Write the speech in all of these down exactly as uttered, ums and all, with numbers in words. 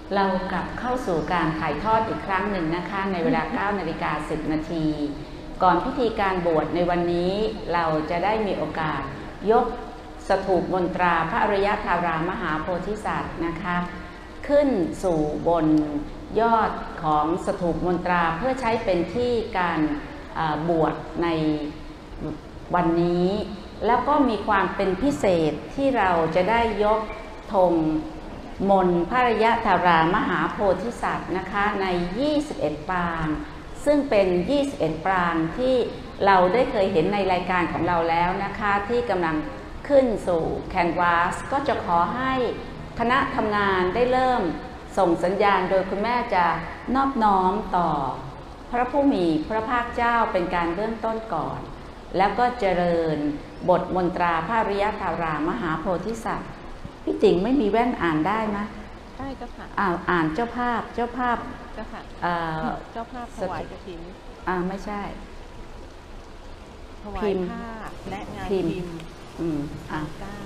เรากลับเข้าสู่การถ่ายทอดอีกครั้งหนึ่งนะคะในเวลา เก้านาฬิกาสิบนาทีก่อนพิธีการบวชในวันนี้เราจะได้มีโอกาสยกสถูปมนตราพระอริยธารามหาโพธิสัตว์นะคะขึ้นสู่บนยอดของสถูปมนตราเพื่อใช้เป็นที่การบวชในวันนี้แล้วก็มีความเป็นพิเศษที่เราจะได้ยกธงมนต์พระอริยธารามหาโพธิสัตว์นะคะในยี่สิบเอ็ดปางซึ่งเป็นยี่สิบเอ็ดปางที่เราได้เคยเห็นในรายการของเราแล้วนะคะที่กำลังขึ้นสู่แคนวาสก็จะขอให้คณะทำงานได้เริ่มส่งสัญญาณโดยคุณแม่จะนอบน้อมต่อพระผู้มีพระภาคเจ้าเป็นการเริ่มต้นก่อนแล้วก็เจริญบทมนตราพระอริยธารามหาโพธิสัตว์พี่ติ๋งไม่มีแว่นอ่านได้ไหมได้เจ้าค่ะอ่าอ่านเจ้าภาพเจ้าภาพเจ้าค่ะเจ้าภาพถวายกฐินอ่าไม่ใช่ถวายผ้าและงานพิมพ์อืมอ่า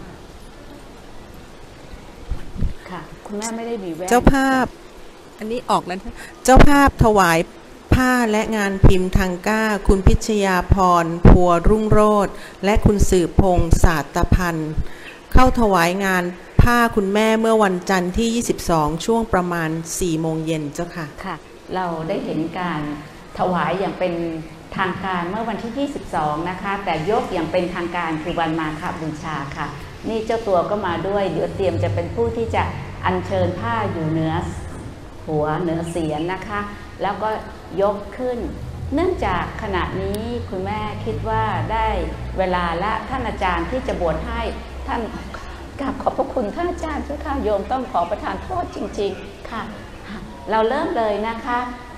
ค่ะคุณแม่ไม่ได้มีแว่นเจ้าภาพอันนี้ออกแล้วเจ้าภาพถวายผ้าและงานพิมพ์ทางก้าคุณพิชยาพรพัวรุ่งโรจน์และคุณสืบพงษ์ศาสตพันธ์เข้าถวายงานผ้าคุณแม่เมื่อวันจันทร์ที่ยี่สิบสองช่วงประมาณสี่โมงเย็นเจ้าค่ะค่ะเราได้เห็นการถวายอย่างเป็นทางการเมื่อวันที่ยี่สิบสองนะคะแต่ยกอย่างเป็นทางการคือวันมาฆบูชาค่ะนี่เจ้าตัวก็มาด้วยเดี๋ยวเตรียมจะเป็นผู้ที่จะอัญเชิญผ้าอยู่เหนือหัวเหนือเศียรนะคะแล้วก็ยกขึ้นเนื่องจากขณะนี้คุณแม่คิดว่าได้เวลาและท่านอาจารย์ที่จะบวชให้ท่านกราบขอบพระคุณท่านอาจารย์เจ้าค่ะโยมต้องขอประทานโทษจริงๆค่ะเราเริ่มเลยนะคะ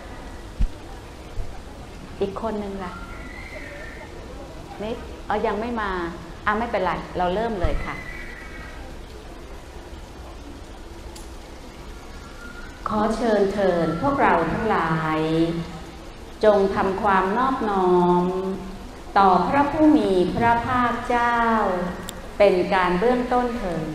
อีกคนนึงล่ะนี่เอายังไม่มาอ่ะไม่เป็นไรเราเริ่มเลยค่ะขอเชิญเถิดพวกเราทั้งหลายจงทำความนอบน้อมต่อพระผู้มีพระภาคเจ้าเป็นการเบื้องต้นเถิด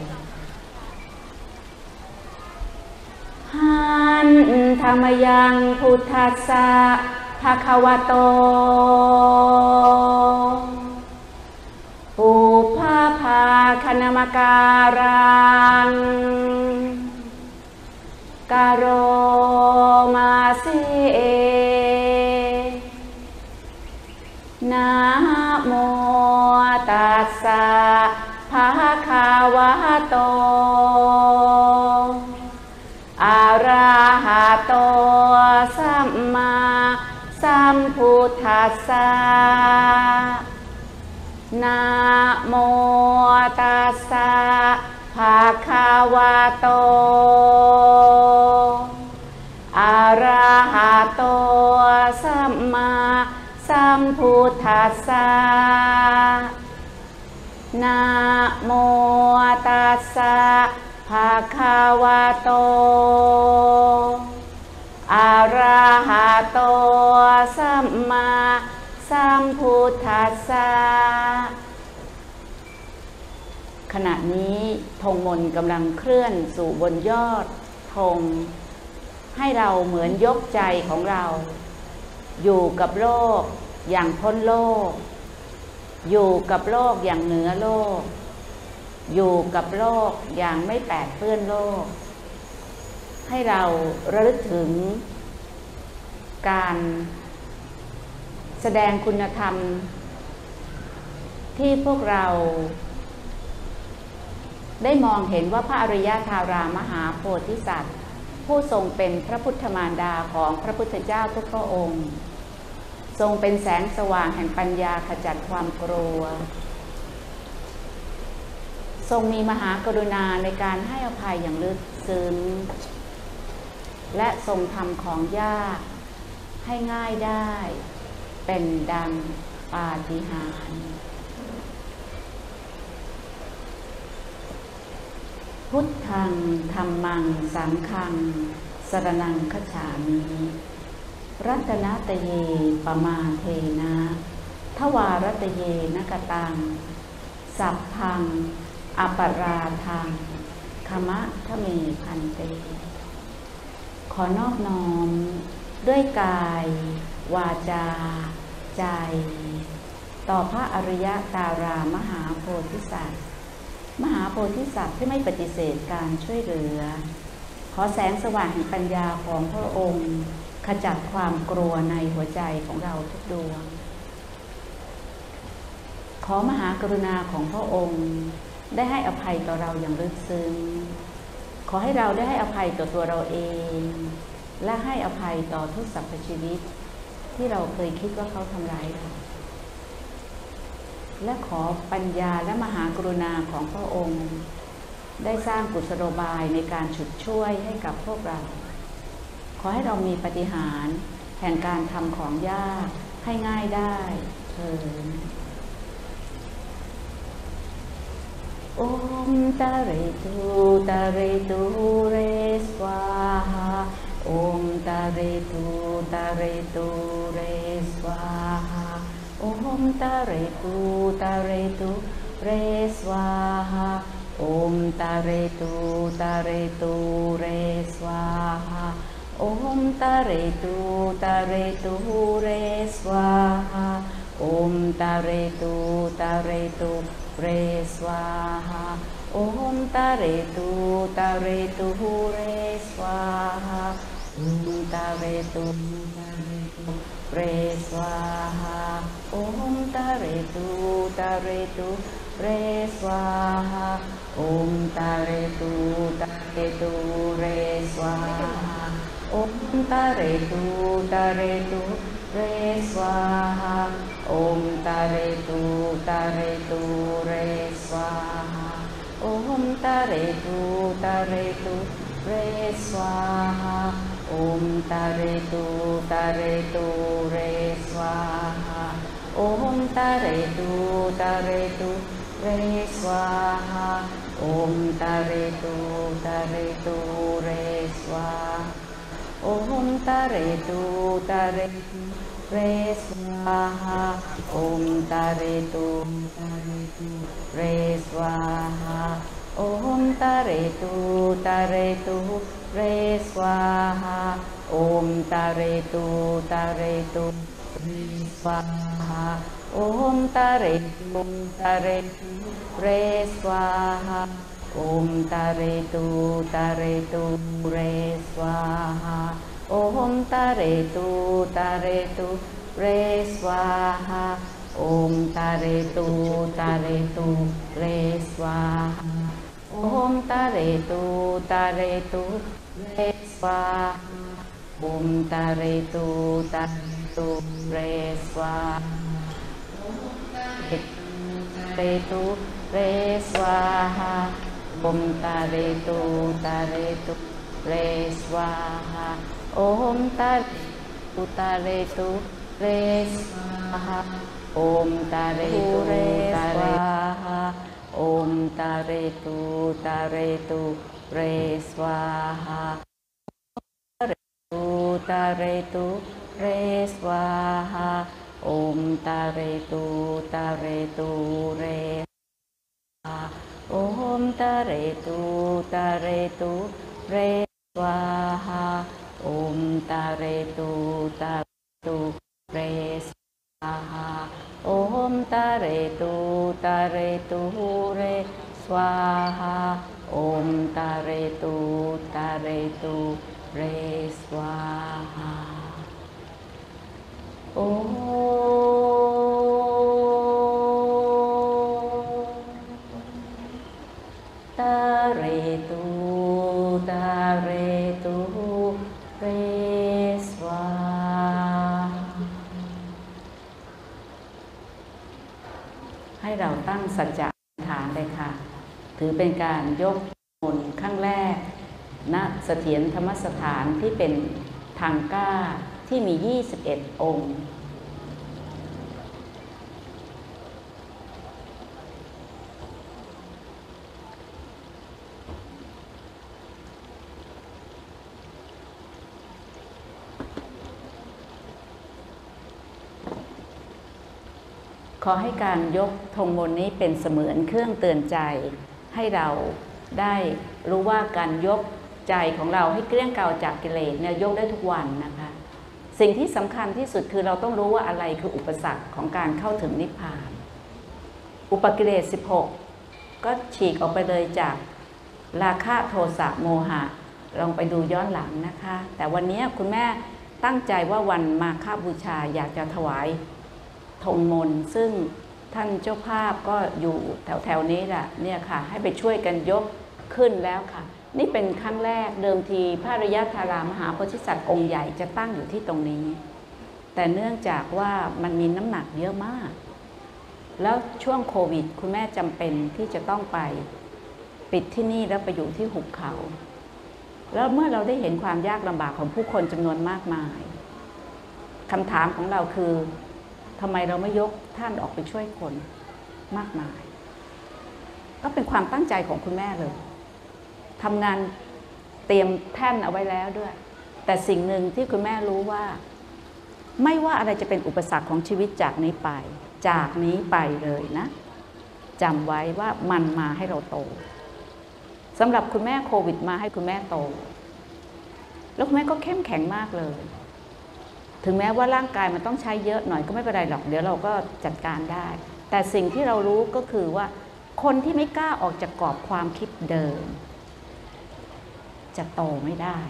หันธรรมยังพุทธัสสะภะคะวะโตปุพพะภาคณมการังกาโรมาเสนะโมตัสสะภะคะวะโตอะระหะโตสัมมาสัมพุทธัสสะนะโมตัสสะภะคะวะโตอะระหะโตสัมมาสัมพุทธัสสะนะโมตัสสะภะคะวะโตอะระหะโตสัมมาสัมพุทธัสสะขณะนี้ธงมนต์กำลังเคลื่อนสู่บนยอดธงให้เราเหมือนยกใจของเราอยู่กับโลกอย่างพ้นโลกอยู่กับโลกอย่างเหนือโลกอยู่กับโลกอย่างไม่แปดเปื้อนโลกให้เราระลึกถึงการแสดงคุณธรรมที่พวกเราได้มองเห็นว่าพระอริยธารามหาโพธิสัตว์ผู้ทรงเป็นพระพุทธมารดาของพระพุทธเจ้าทุกพระองค์ทรงเป็นแสงสว่างแห่งปัญญาขจัดความกลัวทรงมีมหากรุณาในการให้อภัยอย่างลึกซึ้งและทรงทำของยากให้ง่ายได้เป็นดังปาฏิหาริย์พุทธังธัมมังสังฆังสรณังคัจฉามิรัตนตเยปมาเทนะทวารัตเยนกตังสัพพังอปราทังขมะทะเมพันเตอนอบน้อมด้วยกาย วาจา ใจ ต่อพระอริยตารามหาโพธิสัตว์มหาโพธิสัตว์ที่ไม่ปฏิเสธการช่วยเหลือขอแสงสว่างแห่งปัญญาของพระองค์ขจัดความกลัวในหัวใจของเราทุกดวงขอมหากรุณาของพระองค์ได้ให้อภัยต่อเราอย่างลึกซึ้งขอให้เราได้ให้อภัยต่อตัวเราเองและให้อภัยต่อทุกสรรพชีวิตที่เราเคยคิดว่าเขาทำร้ายเราและขอปัญญาและมหากรุณาของพระองค์ได้สร้างกุศโลบายในการฉุดช่วยให้กับพวกเราขอให้เรามีปาฏิหาริย์แห่งการทำของยากให้ง่ายได้เถิดโอมตะเรตุตะเรตุเรสวาหาโอมตะเรตุตะเรตุเรสวาหาโอมตะเรตุตะเรตุเรสวาหาโอมตะเรตุตะเรตุเรสวาหาโอมตะเรตุตะเรตุเรสวาหาโอมตะเรตุตะเรตุเรสวาหาโอมตะเรตุตะเรตุเรสวาหาโอมตะเรตุตะเรตุเรสวาหาโอมตะเรตุตะเรตุเรสวาหาโอมตะเรตุตะเรตุเรสวาหาโอมตะเรตุตะเรตุเรสวาหาโอมตะเรตุตะเรตุเรสวาหาโอมตะเรตุตะเรตุเรสวาหาโอมตะเรตุตะเรตุเรสวาหาโอมตะเรตุตะเรตุเรสวาหาโอมตะเรตุตะเรตุเรสวาโอมตะเรตุตะเรตุเรสวาหาโอมตะเรตุตะเรตุเรสวาหาโอมตะเรตุตะเรตุเรสวาหาโอมตะเรตุตะเรตุเรสวาหาโอมตะเรตุตะเรตุเรสวาหาโอมตะเรตุตะเรตุเรสวาหาโอมตะเรตุตะเรตุเรสวาหาโอมตะเรตุตะเรตุเรสวาหาโอมตะเรตุตะเรตุเรสวาหาโอมตะเรตุตะเรตุเรสวาโอมตะเรตุเรสวาหาโอมตะเรตุตะเรตุเรสวาหาโอมตะเรตุตะเรตุเรสวาหาโอมตะเรตุเรสวาหาโอมตะเรตุตะเรตุเรสวาหาตะเรตุตะเรตุเรสวาหาโอมตะเรตุตะเรตุเรสวาโอมตะเรตุตะเรตุเรสวาหาโอมตะเรตุตะเรตุเรสวาหาโอมตะเรตุตะเรตุเรสวาหาโอมตะเรตุตะเรตุเรสวาหาโอตะเรตุตะเรตุเรสวาให้เราตั้งสัจจะฐานเลยค่ะถือเป็นการยกมนต์ครั้งแรกณเสถียรธรรมสถานที่เป็นทางก้าที่มียี่สิบเอ็ดองค์ขอให้การยกธงมนต์นี้เป็นเสมือนเครื่องเตือนใจให้เราได้รู้ว่าการยกใจของเราให้เกลี้ยงเกลาจากกิเลสเนี่ยยกได้ทุกวันนะคะสิ่งที่สำคัญที่สุดคือเราต้องรู้ว่าอะไรคืออุปสรรคของการเข้าถึงนิพพานอุปกิเลสสิบหกก็ฉีกออกไปเลยจากราคะโทสะโมหะลองไปดูย้อนหลังนะคะแต่วันนี้คุณแม่ตั้งใจว่าวันมาฆบูชาอยากจะถวายธงมนต์ซึ่งท่านเจ้าภาพก็อยู่แถวแถวนี้แหละเนี่ยค่ะให้ไปช่วยกันยกขึ้นแล้วค่ะนี่เป็นครั้งแรกเดิมทีพระอริยธารามหาโพธิสัตว์องค์ใหญ่จะตั้งอยู่ที่ตรงนี้แต่เนื่องจากว่ามันมีน้ำหนักเยอะมากแล้วช่วงโควิดคุณแม่จำเป็นที่จะต้องไปปิดที่นี่แล้วไปอยู่ที่หุบเขาแล้วเมื่อเราได้เห็นความยากลำบากของผู้คนจำนวนมากมายคำถามของเราคือทำไมเราไม่ยกท่านออกไปช่วยคนมากมายก็เป็นความตั้งใจของคุณแม่เลยทำงานเตรียมแท่นเอาไว้แล้วด้วยแต่สิ่งหนึ่งที่คุณแม่รู้ว่าไม่ว่าอะไรจะเป็นอุปสรรคของชีวิตจากนี้ไปจากนี้ไปเลยนะจำไว้ว่ามันมาให้เราโตสำหรับคุณแม่โควิดมาให้คุณแม่โตแล้วคุณแม่ก็เข้มแข็งมากเลยถึงแม้ว่าร่างกายมันต้องใช้เยอะหน่อยก็ไม่เป็นไรหรอกเดี๋ยวเราก็จัดการได้แต่สิ่งที่เรารู้ก็คือว่าคนที่ไม่กล้าออกจากกรอบความคิดเดิมจะโตไม่ได้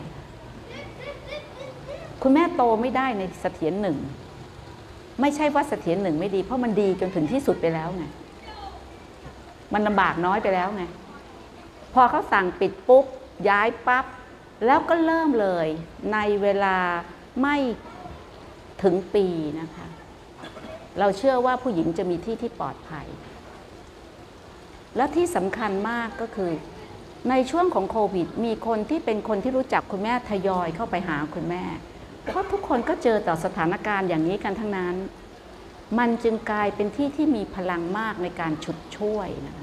คุณแม่โตไม่ได้ในเสถียรหนึ่งไม่ใช่ว่าเสถียรหนึ่งไม่ดีเพราะมันดีจนถึงที่สุดไปแล้วไงมันลำบากน้อยไปแล้วไงพอเขาสั่งปิดปุ๊บย้ายปั๊บแล้วก็เริ่มเลยในเวลาไม่ถึงปีนะคะเราเชื่อว่าผู้หญิงจะมีที่ที่ปลอดภัยและที่สำคัญมากก็คือในช่วงของโควิดมีคนที่เป็นคนที่รู้จักคุณแม่ทยอยเข้าไปหาคุณแม่เพราะทุกคนก็เจอต่อสถานการณ์อย่างนี้กันทั้งนั้นมันจึงกลายเป็นที่ที่มีพลังมากในการฉุดช่วยนะคะ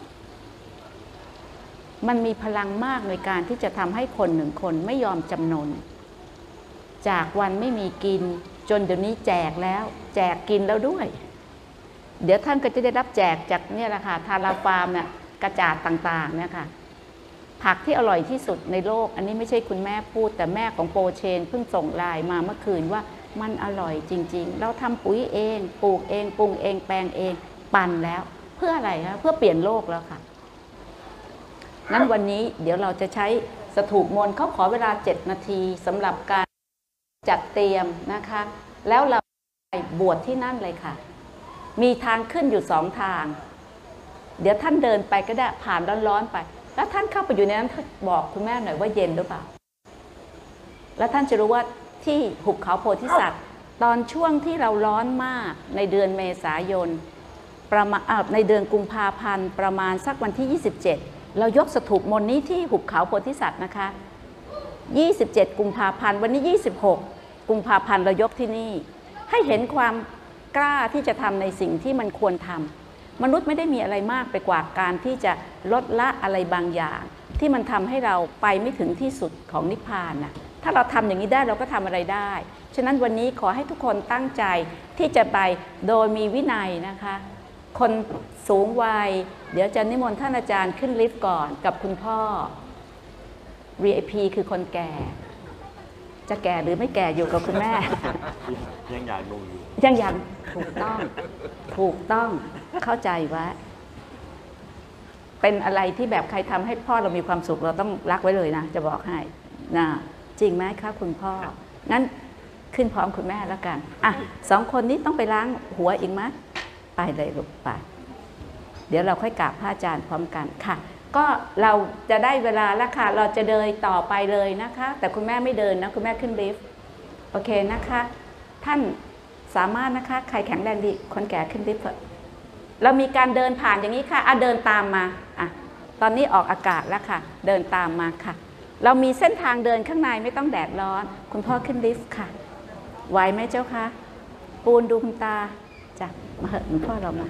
มันมีพลังมากในการที่จะทำให้คนหนึ่งคนไม่ยอมจำนนจากวันไม่มีกินจนเดี๋ยวนี้แจกแล้วแจกกินแล้วด้วยเดี๋ยวท่านก็จะได้รับแจกจากเนี่ยแหละค่ะทาราฟาร์มเนี่ยกระจาดต่างๆเนี่ยค่ะผักที่อร่อยที่สุดในโลกอันนี้ไม่ใช่คุณแม่พูดแต่แม่ของโปรเชนเพิ่งส่งไลน์มาเมื่อคืนว่ามันอร่อยจริงๆเราทำปุ๋ยเองปลูกเองปรุงเองแปลงเองปั่นแล้วเพื่ออะไรคะเพื่อเปลี่ยนโลกแล้วค่ะงั้นวันนี้เดี๋ยวเราจะใช้สถูปมนต์เขาขอเวลาเจ็ดนาทีสำหรับการจัดเตรียมนะคะแล้วเราไปบวชที่นั่นเลยค่ะมีทางขึ้นอยู่สองทางเดี๋ยวท่านเดินไปก็ได้ผ่านร้อนๆไปแล้วท่านเข้าไปอยู่ในนั้นบอกคุณแม่หน่อยว่าเย็นหรือเปล่าแล้วท่านจะรู้ว่าที่หุบเขาโพธิสัตว์ตอนช่วงที่เราร้อนมากในเดือนเมษายนประมาณในเดือนกุมภาพันธ์ประมาณสักวันที่ยี่สิบเจ็ดเรายกสถูปมนต์นี้ที่หุบเขาโพธิสัตว์นะคะยี่สิบเจ็ดกุมภาพันธ์วันนี้ยี่สิบหกกุมภาพันธ์เรายกที่นี่ให้เห็นความกล้าที่จะทำในสิ่งที่มันควรทำมนุษย์ไม่ได้มีอะไรมากไปกว่าการที่จะลดละอะไรบางอย่างที่มันทำให้เราไปไม่ถึงที่สุดของนิพพานน่ะถ้าเราทำอย่างนี้ได้เราก็ทำอะไรได้ฉะนั้นวันนี้ขอให้ทุกคนตั้งใจที่จะไปโดยมีวินัยนะคะคนสูงวัยเดี๋ยวจะนิมนต์ท่านอาจารย์ขึ้นลิฟต์ก่อนกับคุณพ่อ วี ไอ พี คือคนแก่จะแก่หรือไม่แก่อยู่กับคุณแม่ยังอยากดูอยู่ยังอยากถูกต้องถูกต้องเข้าใจว่าเป็นอะไรที่แบบใครทำให้พ่อเรามีความสุขเราต้องรักไว้เลยนะจะบอกให้นะจริงไหมคะคุณพ่องั้นขึ้นพร้อมคุณแม่แล้วกันอ่ะสองคนนี้ต้องไปล้างหัวอีกไหมไปเลยลูกไปเดี๋ยวเราค่อยกราบพระอาจารย์พร้อมกันค่ะก็เราจะได้เวลาแล้วค่ะเราจะเดินต่อไปเลยนะคะแต่คุณแม่ไม่เดินนะคุณแม่ขึ้นลิฟต์โอเคนะคะท่านสามารถนะคะใครแข็งแรงดีคนแก่ขึ้นลิฟต์เรามีการเดินผ่านอย่างนี้ค่ะอ่ะเดินตามมาอ่ะตอนนี้ออกอากาศแล้วค่ะเดินตามมาค่ะเรามีเส้นทางเดินข้างในไม่ต้องแดดร้อนคุณพ่อขึ้นลิฟต์ค่ะไหวไหมเจ้าคะปูนดูคุณตาจ้ะมาเหอะคุณพ่อเรามา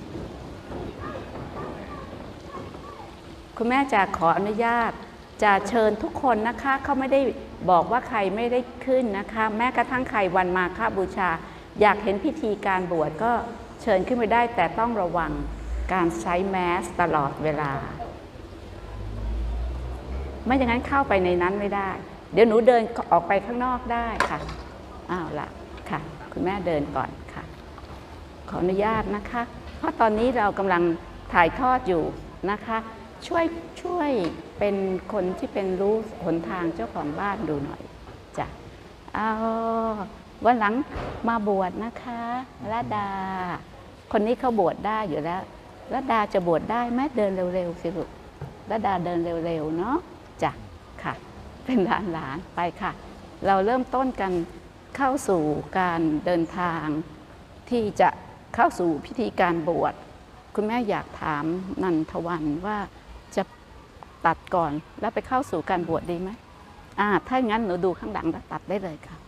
คุณแม่จะขออนุญาตจะเชิญทุกคนนะคะเขาไม่ได้บอกว่าใครไม่ได้ขึ้นนะคะแม้กระทั่งใครวันมาฆบูชาอยากเห็นพิธีการบวชก็เชิญขึ้นไปได้แต่ต้องระวังการใช้แมสตลอดเวลาไม่อย่างนั้นเข้าไปในนั้นไม่ได้ เดี๋ยวหนูเดินออกไปข้างนอกได้ค่ะอ้าวละค่ะคุณแม่เดินก่อนค่ะขออนุญาตนะคะเพราะตอนนี้เรากำลังถ่ายทอดอยู่นะคะช่วยช่วยเป็นคนที่เป็นรู้หนทางเจ้าของบ้านดูหน่อยจ้ะเอาวันหลังมาบวชนะคะระดาคนนี้เขาบวชได้อยู่แล้วระดาจะบวชได้ไหมเดินเร็วๆสิลูกระดาเดินเร็วๆเนาะจ้ะค่ะเป็นหลานๆไปค่ะเราเริ่มต้นกันเข้าสู่การเดินทางที่จะเข้าสู่พิธีการบวชคุณแม่อยากถามนันทวันว่าจะตัดก่อนแล้วไปเข้าสู่การบวชดีไหมอ่าถ้างั้นหนูดูข้างหลังแล้วตัดได้เลยค่ะ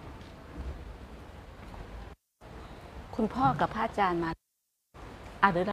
คุณพ่อกับพระอาจารย์มาอ่ะเดี๋ยวเรา